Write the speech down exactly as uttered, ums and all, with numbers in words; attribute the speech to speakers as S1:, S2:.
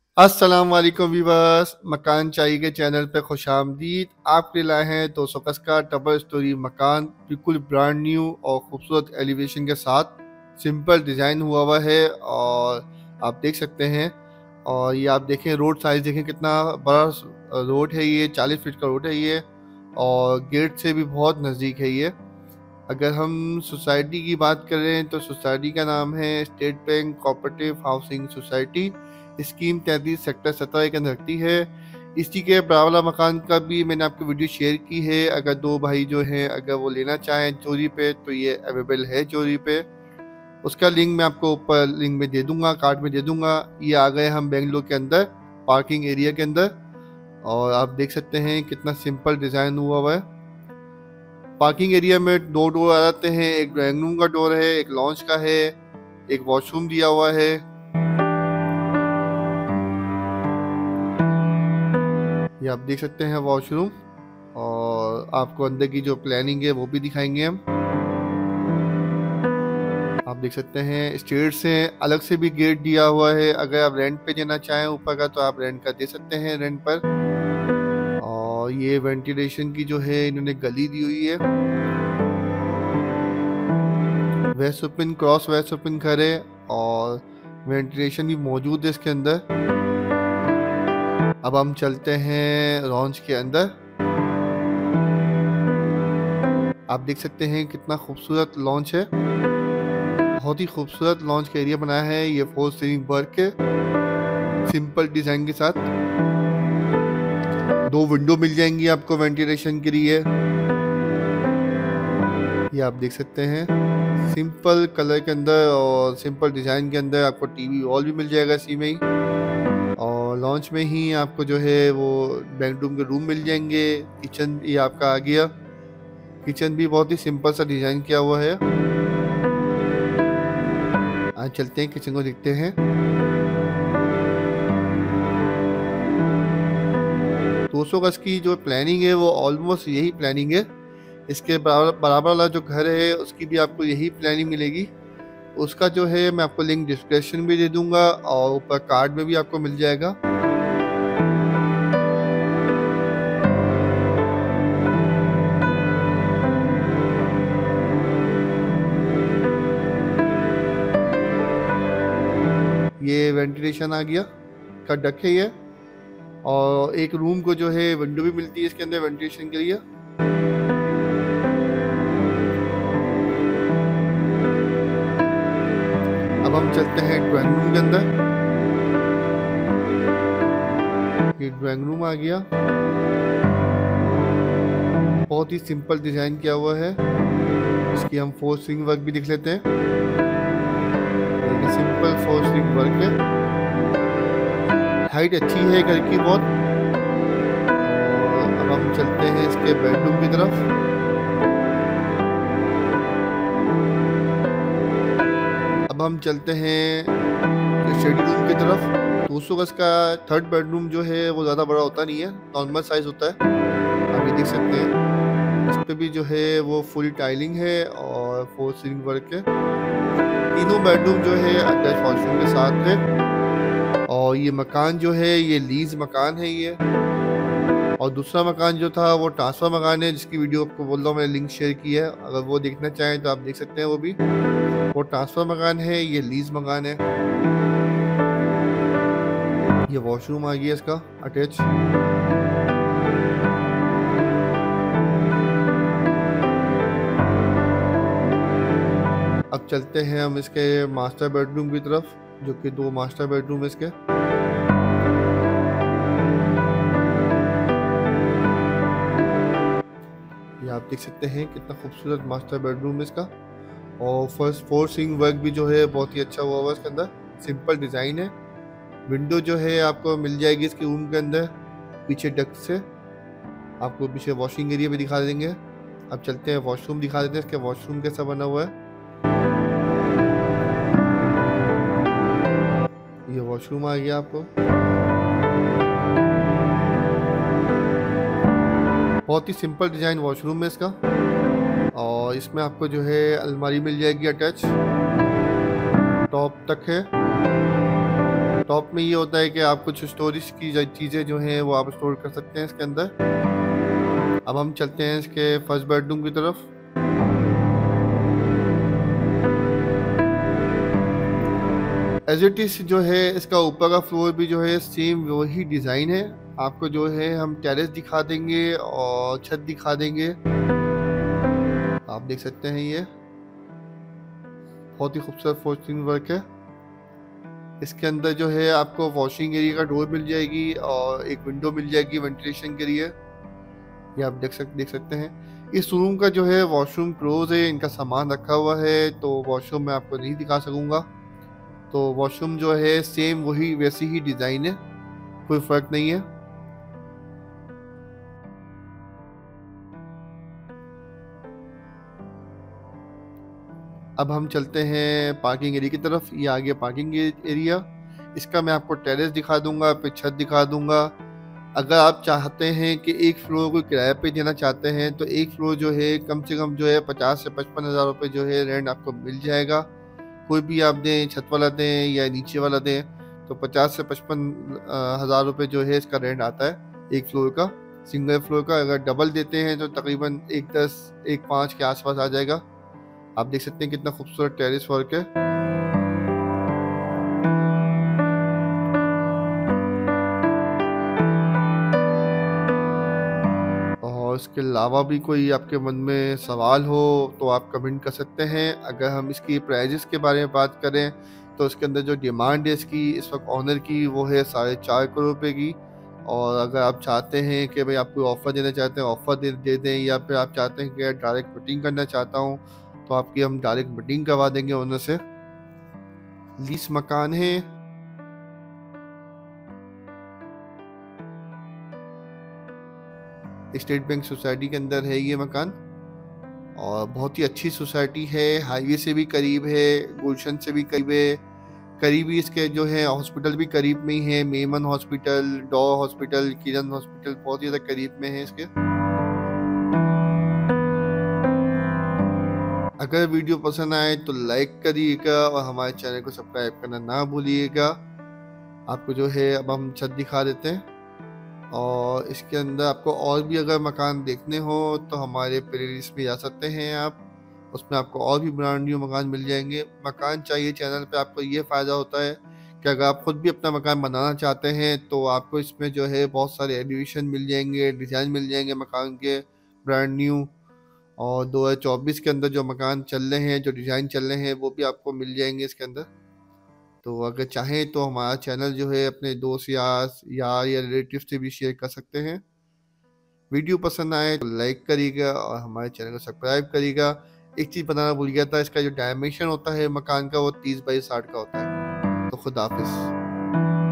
S1: अस्सलाम वालेकुम वीवर्स, मकान चाहिए के चैनल पे खुशामदीद। आपके लाए हैं दो सौ गज का डबल स्टोरी मकान, बिल्कुल ब्रांड न्यू और खूबसूरत एलिवेशन के साथ। सिंपल डिज़ाइन हुआ हुआ है और आप देख सकते हैं। और ये आप देखें रोड साइज देखें कितना बड़ा रोड है, ये चालीस फीट का रोड है ये, और गेट से भी बहुत नज़दीक है ये। अगर हम सोसाइटी की बात करें तो सोसाइटी का नाम है state bank cooperative housing society. Scheme तैंतीस सेक्टर सत्रह के अंदर रखती है। इसी के बराबर मकान का भी मैंने आपको वीडियो शेयर की है। अगर दो भाई जो हैं अगर वो लेना चाहें चोरी पे तो ये अवेलेबल है चोरी पे। उसका लिंक मैं आपको ऊपर लिंक में दे दूंगा, कार्ड में दे दूंगा। ये आ गए हम बेंगलोर के अंदर पार्किंग एरिया के अंदर, और आप देख सकते हैं कितना सिंपल डिज़ाइन हुआ हुआ है। पार्किंग एरिया में दो डोर आ जाते हैं, एक ड्राइंग रूम का डोर है, एक लॉन्च का है, एक वॉशरूम दिया हुआ है। ये आप देख सकते हैं वॉशरूम, और आपको अंदर की जो प्लानिंग है वो भी दिखाएंगे हम। आप देख सकते हैं स्टेयर से अलग से भी गेट दिया हुआ है। अगर आप रेंट पे देना चाहें ऊपर का तो आप रेंट का दे सकते हैं रेंट पर। और ये वेंटिलेशन की जो है इन्होंने गली दी हुई है। West open cross west open करे और वेंटिलेशन भी मौजूद है इसके अंदर। अब हम चलते हैं लॉन्च के अंदर। आप देख सकते हैं कितना खूबसूरत लॉन्च है, बहुत ही खूबसूरत लॉन्च का एरिया बनाया है ये फोर सीलिंग वर्क के सिंपल डिजाइन के साथ। दो विंडो मिल जाएंगी आपको वेंटिलेशन के लिए। ये आप देख सकते हैं सिंपल कलर के अंदर और सिंपल डिजाइन के अंदर आपको टीवी वॉल भी मिल जाएगा इसी में ही। और लॉन्च में ही आपको जो है वो बेडरूम के रूम मिल जाएंगे। किचन ये आपका आ गया। किचन भी बहुत ही सिंपल सा डिजाइन किया हुआ है। आज चलते हैं किचन को देखते हैं। दो सौ गज की जो प्लानिंग है वो ऑलमोस्ट यही प्लानिंग है। इसके बराबर बराबर वाला जो घर है उसकी भी आपको यही प्लानिंग मिलेगी। उसका जो है मैं आपको लिंक डिस्क्रिप्शन में दे दूंगा और ऊपर कार्ड में भी आपको मिल जाएगा। ये वेंटिलेशन आ गया का डक है ये, और एक रूम को जो है विंडो भी मिलती है इसके अंदर वेंटिलेशन के लिए। अब हम चलते हैं ड्राइंग रूम के अंदर। ये ड्राइंग रूम आ गया, बहुत ही सिंपल डिजाइन किया हुआ है। इसकी हम फोर सीलिंग वर्क भी दिख लेते हैं। सिंपल फोर सीलिंग वर्क है, हाइट अच्छी है घर की बहुत। और अब हम चलते हैं इसके बेडरूम की तरफ। अब हम चलते हैं स्टडी रूम की तरफ। दो सौ गज का थर्ड बेडरूम जो है वो ज़्यादा बड़ा होता नहीं है, नॉर्मल साइज होता है। आप ये देख सकते हैं इस पे भी जो है वो फुल टाइलिंग है और फोर सीलिंग वर्क है। तीनों बेडरूम जो है अटैच वॉशरूम के साथ है। और ये मकान जो है ये लीज मकान है ये। और दूसरा मकान जो था वो ट्रांसफर मकान है, जिसकी वीडियो आपको बोल रहा हूँ मैंने लिंक शेयर की है। अगर वो देखना चाहें तो आप देख सकते हैं। वो भी वो ट्रांसफर मकान है, ये लीज मकान है। ये वॉशरूम आ गया इसका अटैच। अब चलते हैं हम इसके मास्टर बेडरूम की तरफ, जो कि दो मास्टर बेडरूम है इसके। ये आप देख सकते हैं कितना खूबसूरत मास्टर बेडरूम है इसका। और फर्स्ट फोर सीलिंग वर्क भी जो है बहुत ही अच्छा हुआ हुआ है इसके अंदर, सिंपल डिज़ाइन है। विंडो जो है आपको मिल जाएगी इसके रूम के अंदर पीछे डक्ट से। आपको पीछे वॉशिंग एरिया भी दिखा देंगे। अब चलते हैं वॉशरूम दिखा देते हैं इसके वॉशरूम कैसा बना हुआ है। ये वॉशरूम आ गया आपको, बहुत ही सिंपल डिजाइन वॉशरूम है इसका। और इसमें आपको जो है अलमारी मिल जाएगी अटैच, टॉप तक है। टॉप में ये होता है कि आप कुछ स्टोरेज की चीज़ें जो हैं वो आप स्टोर कर सकते हैं इसके अंदर। अब हम चलते हैं इसके फर्स्ट बेडरूम की तरफ। एज इट इज़ जो है इसका ऊपर का फ्लोर भी जो है सेम वही डिज़ाइन है। आपको जो है हम टेरेस दिखा देंगे और छत दिखा देंगे। आप देख सकते हैं ये बहुत ही खूबसूरत फोर्सिंग वर्क है। इसके अंदर जो है आपको वॉशिंग एरिया का डोर मिल जाएगी और एक विंडो मिल जाएगी वेंटिलेशन के लिए। ये आप देख सक देख सकते हैं। इस रूम का जो है वॉशरूम क्लोज है, इनका सामान रखा हुआ है, तो वॉशरूम मैं आपको नहीं दिखा सकूंगा। तो वॉशरूम जो है सेम वही वैसी ही डिज़ाइन है, कोई फ़र्क नहीं है। अब हम चलते हैं पार्किंग एरिया की तरफ। ये आ गया पार्किंग एरिया। इसका मैं आपको टेरेस दिखा दूंगा, फिर छत दिखा दूंगा। अगर आप चाहते हैं कि एक फ्लोर को किराए पे देना चाहते हैं तो एक फ्लोर जो है कम से कम जो है पचास से पचपन हज़ार रुपये जो है रेंट आपको मिल जाएगा। कोई भी आप दें, छत वाला दें या नीचे वाला दें, तो पचास से पचपन हज़ार रुपये जो है इसका रेंट आता है एक फ्लोर का, सिंगल फ्लोर का। अगर डबल देते हैं तो तकरीबन एक दस एक पाँच के आसपास आ जाएगा। आप देख सकते हैं कितना खूबसूरत टेरेस वर्क है। और इसके अलावा भी कोई आपके मन में सवाल हो तो आप कमेंट कर सकते हैं। अगर हम इसकी प्राइजेस के बारे में बात करें तो इसके अंदर जो डिमांड है इसकी इस वक्त ऑनर की वो है साढ़े चार करोड़ रुपए की। और अगर आप चाहते हैं कि भाई आप कोई ऑफ़र देना चाहते हैं, ऑफ़र दे दे दें, या फिर आप चाहते हैं कि डायरेक्ट मीटिंग करना चाहता हूँ तो आपकी हम डायरेक्ट मीटिंग करवा देंगे ओनर से। लीज मकान है। स्टेट बैंक सोसाइटी के अंदर है ये मकान और बहुत ही अच्छी सोसाइटी है। हाईवे से भी करीब है, गुलशन से भी करीब है, करीबी इसके जो है हॉस्पिटल भी करीब में ही है। मेमन हॉस्पिटल, डॉ हॉस्पिटल, किरण हॉस्पिटल बहुत ही ज़्यादा करीब में है इसके। अगर वीडियो पसंद आए तो लाइक करिएगा और हमारे चैनल को सब्सक्राइब करना ना भूलिएगा। आपको जो है अब हम छत दिखा देते हैं और इसके अंदर आपको और भी अगर मकान देखने हो तो हमारे प्लेलिस्ट में जा सकते हैं आप, उसमें आपको और भी ब्रांड न्यू मकान मिल जाएंगे। मकान चाहिए चैनल पे आपको ये फ़ायदा होता है कि अगर आप खुद भी अपना मकान बनाना चाहते हैं तो आपको इसमें जो है बहुत सारे एलिवेशन मिल जाएंगे, डिज़ाइन मिल जाएंगे मकान के ब्रांड न्यू। और दो हज़ार चौबीस के अंदर जो मकान चल रहे हैं, जो डिज़ाइन चल रहे हैं, वो भी आपको मिल जाएंगे इसके अंदर। तो अगर चाहें तो हमारा चैनल जो है अपने दोस्त यार यार या रिलेटिव से भी शेयर कर सकते हैं। वीडियो पसंद आए तो लाइक करिएगा और हमारे चैनल को सब्सक्राइब करिएगा। एक चीज़ बताना भूल गया था, इसका जो डायमेंशन होता है मकान का वो तीस बाई साठ का होता है। तो खुदा हाफिज़।